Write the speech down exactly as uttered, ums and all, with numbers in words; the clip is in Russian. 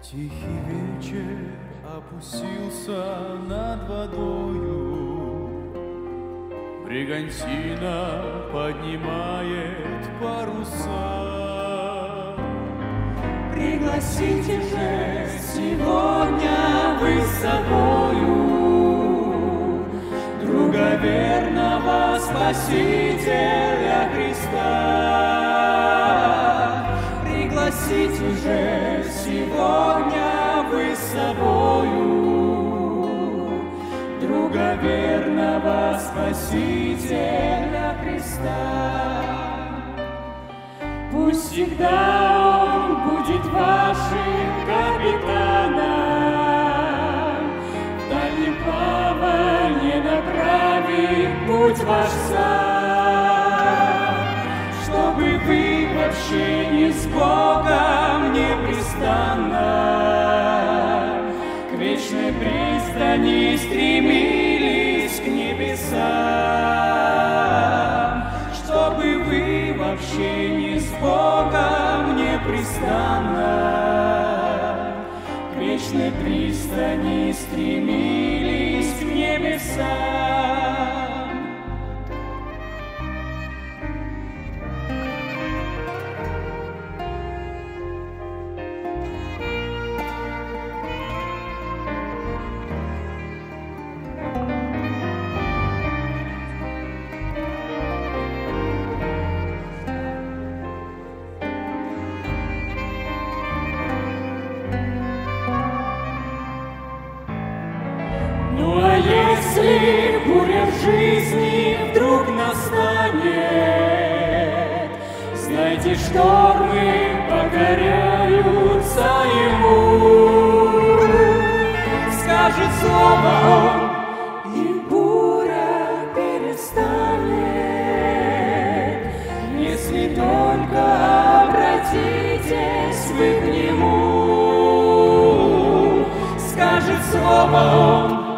Тихий вечер опустился над водою, бригантина поднимает паруса. Пригласите же сегодня вы с собою друга верного Спасителя Христа. Пригласите же сегодня вы с собою друга верного Спасителя Христа. Пусть всегда Он будет вашим капитаном, в дальнем плавании направит путь ваш сам, чтобы вы в общении с Богом непрестанно к вечной пристани стремились к небесам, чтобы вы в общении с Богом непрестанно к вечной пристани стремились к небесам. Ну а если буря в жизни вдруг настанет, знайте, штормы покоряются Ему. Скажет слово Он, и буря перестанет, если только обратитесь вы к Нему. Скажет слово Он,